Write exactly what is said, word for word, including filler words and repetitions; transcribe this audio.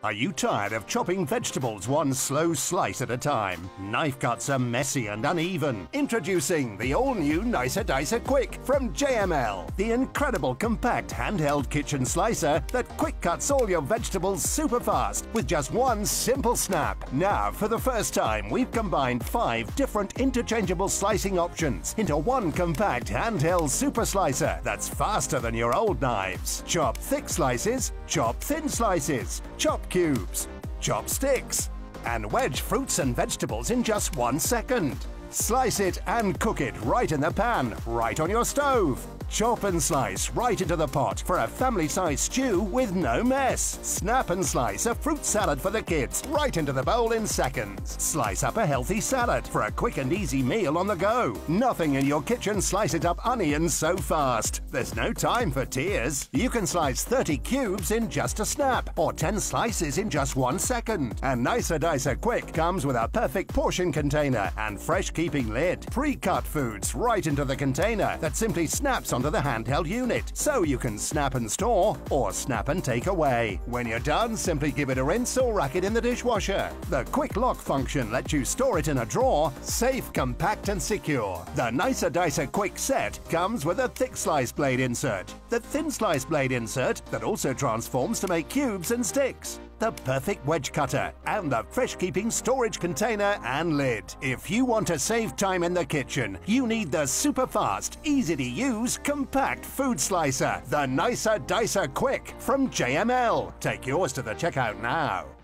Are you tired of chopping vegetables one slow slice at a time? Knife cuts are messy and uneven. Introducing the all-new Nicer Dicer Quick from J M L, the incredible compact handheld kitchen slicer that quick cuts all your vegetables super fast with just one simple snap. Now, for the first time, we've combined five different interchangeable slicing options into one compact handheld super slicer that's faster than your old knives. Chop thick slices, chop thin slices, chop cubes, chop sticks, and wedge fruits and vegetables in just one second. Slice it and cook it right in the pan, right on your stove. Chop and slice right into the pot for a family-sized stew with no mess. Snap and slice a fruit salad for the kids right into the bowl in seconds. Slice up a healthy salad for a quick and easy meal on the go. Nothing in your kitchen slice it up onions so fast. There's no time for tears. You can slice thirty cubes in just a snap or ten slices in just one second. And Nicer Dicer Quick comes with a perfect portion container and fresh keeping lid. Pre-cut foods right into the container that simply snaps on to the handheld unit, so you can snap and store or snap and take away. When you're done, simply give it a rinse or rack it in the dishwasher. The quick lock function lets you store it in a drawer, safe, compact and secure. The Nicer Dicer Quick set comes with a thick slice blade insert, the thin slice blade insert that also transforms to make cubes and sticks, the perfect wedge cutter, and the fresh-keeping storage container and lid. If you want to save time in the kitchen, you need the super-fast, easy-to-use, compact food slicer, the Nicer Dicer Quick from J M L. Take yours to the checkout now.